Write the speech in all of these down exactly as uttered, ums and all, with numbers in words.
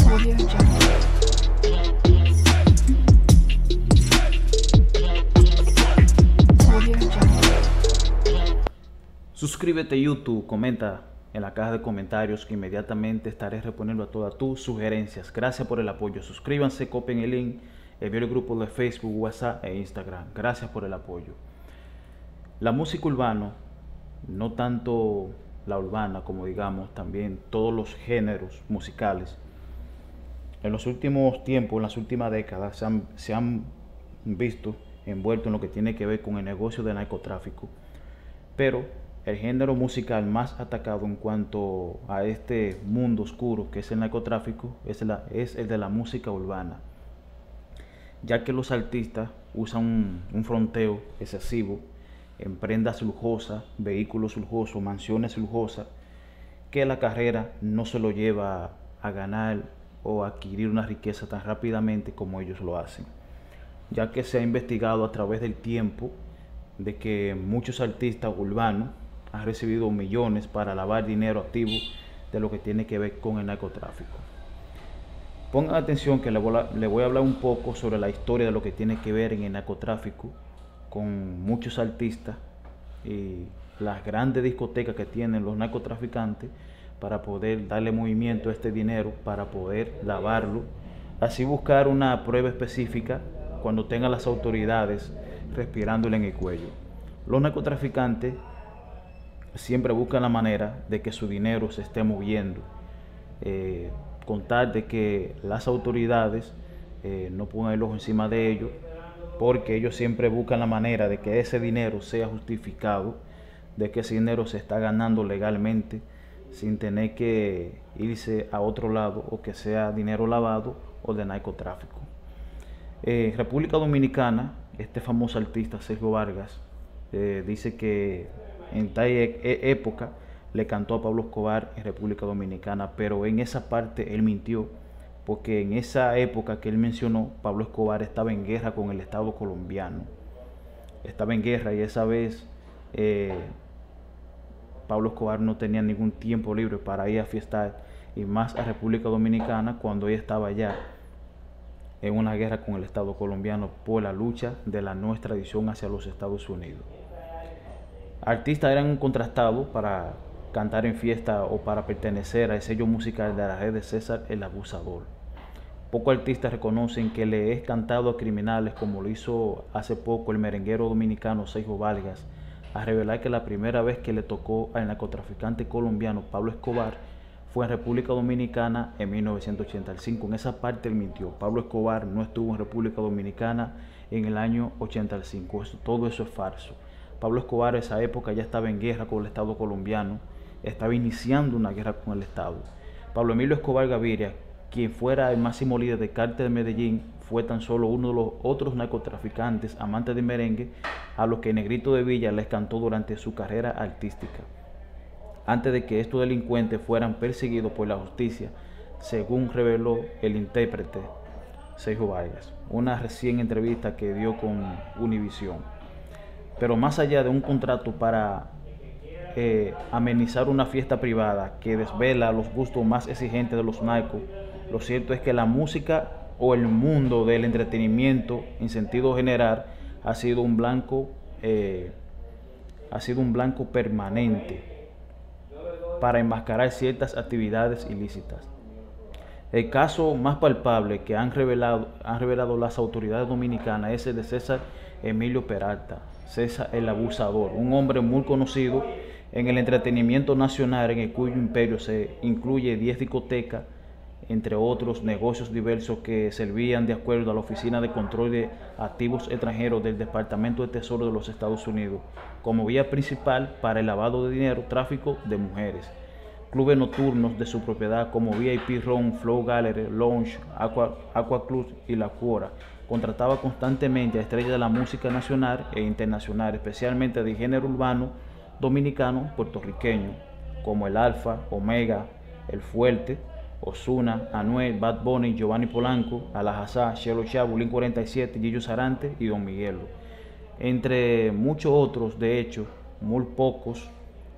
Audio Jungle. Audio Jungle. Suscríbete a YouTube, comenta en la caja de comentarios que inmediatamente estaré respondiendo a todas tus sugerencias. Gracias por el apoyo. Suscríbanse, copien el link, envíen el grupo de Facebook, WhatsApp e Instagram. Gracias por el apoyo. La música urbana, no tanto la urbana como digamos, también todos los géneros musicales, en los últimos tiempos, en las últimas décadas, se han, se han visto envueltos en lo que tiene que ver con el negocio del narcotráfico. Pero el género musical más atacado en cuanto a este mundo oscuro que es el narcotráfico es, la, es el de la música urbana, ya que los artistas usan un, un fronteo excesivo en prendas lujosas, vehículos lujosos, mansiones lujosas, que la carrera no se lo lleva a ganar o adquirir una riqueza tan rápidamente como ellos lo hacen, ya que se ha investigado a través del tiempo de que muchos artistas urbanos han recibido millones para lavar dinero activo de lo que tiene que ver con el narcotráfico. Pongan atención que le voy, a, le voy a hablar un poco sobre la historia de lo que tiene que ver en el narcotráfico con muchos artistas y las grandes discotecas que tienen los narcotraficantes para poder darle movimiento a este dinero, para poder lavarlo, así buscar una prueba específica cuando tengan las autoridades respirándole en el cuello. Los narcotraficantes siempre buscan la manera de que su dinero se esté moviendo, eh, con tal de que las autoridades eh, no pongan el ojo encima de ellos, porque ellos siempre buscan la manera de que ese dinero sea justificado, de que ese dinero se está ganando legalmente, sin tener que irse a otro lado o que sea dinero lavado o de narcotráfico. Eh, República Dominicana, este famoso artista Sergio Vargas eh, dice que en tal e época le cantó a Pablo Escobar en República Dominicana, pero en esa parte él mintió, porque en esa época que él mencionó, Pablo Escobar estaba en guerra con el Estado colombiano. Estaba en guerra y esa vez eh, Pablo Escobar no tenía ningún tiempo libre para ir a fiestar, y más a República Dominicana cuando ella estaba allá en una guerra con el Estado colombiano por la lucha de la no extradición hacia los Estados Unidos. Artistas eran contratados para cantar en fiesta o para pertenecer al sello musical de la red de César el Abusador. Pocos artistas reconocen que le es cantado a criminales, como lo hizo hace poco el merenguero dominicano Sergio Vargas, a revelar que la primera vez que le tocó al narcotraficante colombiano Pablo Escobar fue en República Dominicana en mil novecientos ochenta y cinco. En esa parte él mintió. Pablo Escobar no estuvo en República Dominicana en el año ochenta y cinco. Eso, todo eso es falso. Pablo Escobar en esa época ya estaba en guerra con el Estado colombiano, estaba iniciando una guerra con el Estado. Pablo Emilio Escobar Gaviria, quien fuera el máximo líder del cártel de Medellín, fue tan solo uno de los otros narcotraficantes amantes de merengue a los que Negrito de Villa les cantó durante su carrera artística, antes de que estos delincuentes fueran perseguidos por la justicia, según reveló el intérprete Sergio Vargas, una recién entrevista que dio con Univisión. Pero más allá de un contrato para eh, amenizar una fiesta privada que desvela los gustos más exigentes de los narcos, lo cierto es que la música o el mundo del entretenimiento en sentido general ha sido un blanco, eh, ha sido un blanco permanente para enmascarar ciertas actividades ilícitas. El caso más palpable que han revelado, han revelado las autoridades dominicanas es el de César Emilio Peralta, César el Abusador, un hombre muy conocido en el entretenimiento nacional, en el cuyo imperio se incluye diez discotecas, entre otros negocios diversos que servían de acuerdo a la Oficina de Control de Activos Extranjeros del Departamento de Tesoro de los Estados Unidos, como vía principal para el lavado de dinero, tráfico de mujeres. Clubes nocturnos de su propiedad como V I P Room, Flow Gallery, Lounge, Aqua, Aqua Club y La Cuora. Contrataba constantemente a estrellas de la música nacional e internacional, especialmente de género urbano dominicano puertorriqueño, como el Alfa, Omega, El Fuerte, Ozuna, Anuel, Bad Bunny, Giovanni Polanco, Alajazá, Chelo Chavo, Blink cuarenta y siete, Gillo Sarante y Don Miguelo. Entre muchos otros, de hecho, muy pocos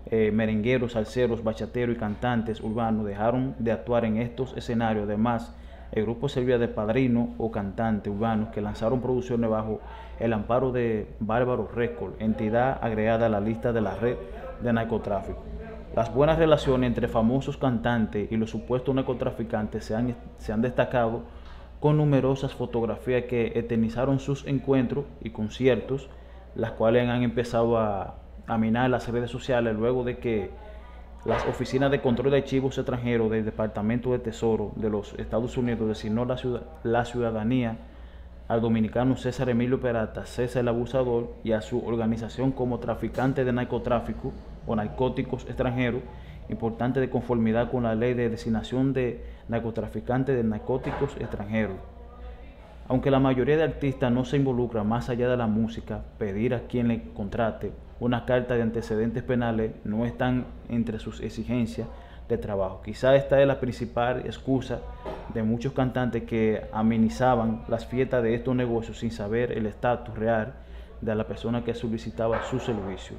eh, merengueros, salseros, bachateros y cantantes urbanos dejaron de actuar en estos escenarios. Además, el grupo servía de padrino o cantante urbanos que lanzaron producciones bajo el amparo de Bárbaro Records, entidad agregada a la lista de la red de narcotráfico. Las buenas relaciones entre famosos cantantes y los supuestos narcotraficantes se han, se han destacado con numerosas fotografías que eternizaron sus encuentros y conciertos, las cuales han empezado a, a minar las redes sociales luego de que las oficinas de control de archivos extranjeros del Departamento de Tesoro de los Estados Unidos designó la, ciudad, la ciudadanía al dominicano César Emilio Peralta, César el Abusador, y a su organización como traficante de narcotráfico o narcóticos extranjeros, importante de conformidad con la ley de designación de narcotraficantes de narcóticos extranjeros. Aunque la mayoría de artistas no se involucran más allá de la música, pedir a quien le contrate una carta de antecedentes penales no están entre sus exigencias de trabajo. Quizá esta es la principal excusa de muchos cantantes que amenizaban las fiestas de estos negocios sin saber el estatus real de la persona que solicitaba su servicio.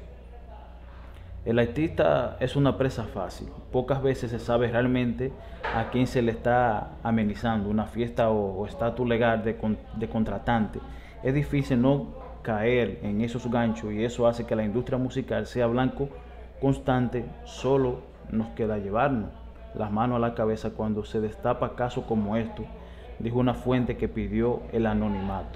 El artista es una presa fácil. Pocas veces se sabe realmente a quién se le está amenizando una fiesta o estatus legal de, con, de contratante. Es difícil no caer en esos ganchos y eso hace que la industria musical sea blanco constante. Solo nos queda llevarnos las manos a la cabeza cuando se destapa casos como esto, dijo una fuente que pidió el anonimato.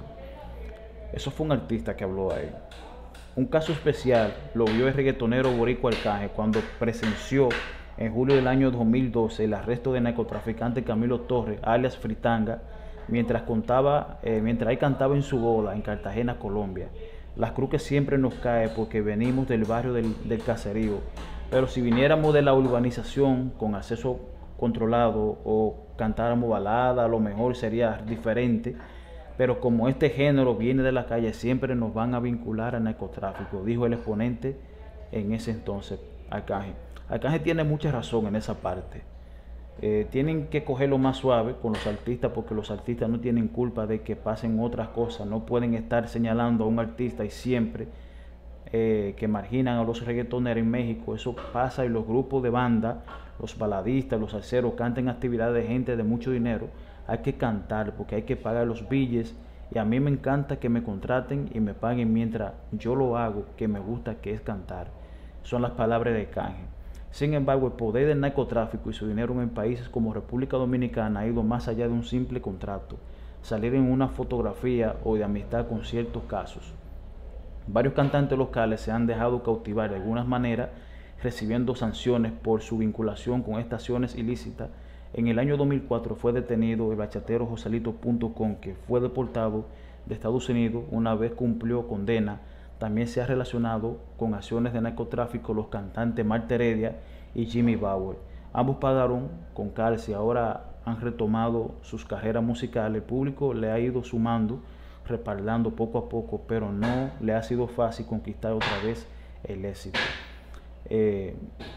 Eso fue un artista que habló ahí. Un caso especial lo vio el reggaetonero boricua Arcángel cuando presenció en julio del año dos mil doce el arresto del narcotraficante Camilo Torres, alias Fritanga, mientras, contaba, eh, mientras él cantaba en su boda en Cartagena, Colombia. La cruz que siempre nos cae porque venimos del barrio del, del caserío, pero si viniéramos de la urbanización con acceso controlado o cantáramos balada, a lo mejor sería diferente. Pero como este género viene de la calle, siempre nos van a vincular al narcotráfico, dijo el exponente en ese entonces, Arcángel. Arcángel tiene mucha razón en esa parte. Eh, tienen que cogerlo más suave con los artistas porque los artistas no tienen culpa de que pasen otras cosas. No pueden estar señalando a un artista y siempre eh, que marginan a los reggaetoneros en México. Eso pasa y los grupos de banda, los baladistas, los salseros cantan actividades de gente de mucho dinero. Hay que cantar porque hay que pagar los billetes y a mí me encanta que me contraten y me paguen mientras yo lo hago, que me gusta, que es cantar. Son las palabras de Arcángel. Sin embargo, el poder del narcotráfico y su dinero en países como República Dominicana ha ido más allá de un simple contrato, salir en una fotografía o de amistad con ciertos casos. Varios cantantes locales se han dejado cautivar de algunas maneras, recibiendo sanciones por su vinculación con estaciones ilícitas. En el año dos mil cuatro fue detenido el bachatero Joselito punto com, que fue deportado de Estados Unidos una vez cumplió condena. También se ha relacionado con acciones de narcotráfico los cantantes Marta Heredia y Jimmy Bauer. Ambos pagaron con cárcel y ahora han retomado sus carreras musicales. El público le ha ido sumando, respaldando poco a poco, pero no le ha sido fácil conquistar otra vez el éxito. Eh,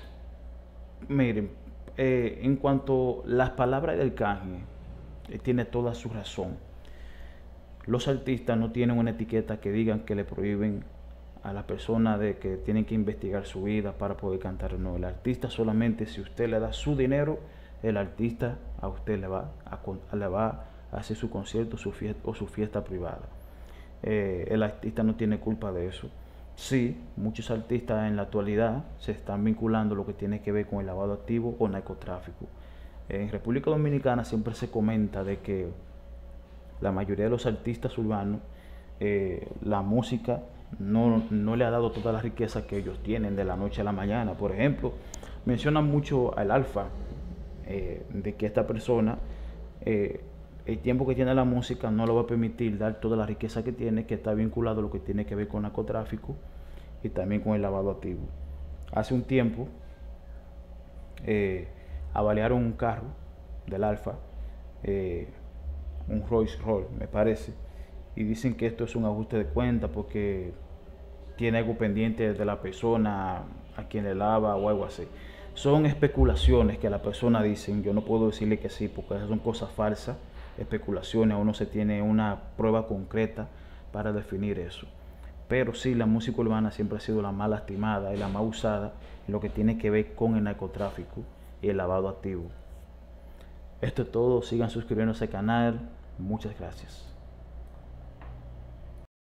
miren, Eh, en cuanto a las palabras del Arcángel, eh, tiene toda su razón. Los artistas no tienen una etiqueta que digan que le prohíben a la persona de que tienen que investigar su vida para poder cantar. No, el artista solamente si usted le da su dinero, el artista a usted le va a, le va a hacer su concierto su fiesta, o su fiesta privada. Eh, el artista no tiene culpa de eso. Sí, muchos artistas en la actualidad se están vinculando lo que tiene que ver con el lavado activo o narcotráfico. En República Dominicana siempre se comenta de que la mayoría de los artistas urbanos, eh, la música no, no le ha dado toda la riqueza que ellos tienen de la noche a la mañana. Por ejemplo, mencionan mucho al Alfa, eh, de que esta persona, eh, el tiempo que tiene la música no le va a permitir dar toda la riqueza que tiene, que está vinculado a lo que tiene que ver con narcotráfico y también con el lavado activo. Hace un tiempo eh, avaliaron un carro del Alfa, eh, un Rolls Royce me parece, y dicen que esto es un ajuste de cuenta porque tiene algo pendiente de la persona a quien le lava o algo así. Son especulaciones que la persona dicen, yo no puedo decirle que sí porque esas son cosas falsas, especulaciones, aún no se tiene una prueba concreta para definir eso. Pero sí, la música urbana siempre ha sido la más lastimada y la más usada en lo que tiene que ver con el narcotráfico y el lavado activo. Esto es todo, sigan suscribiéndose al canal, muchas gracias.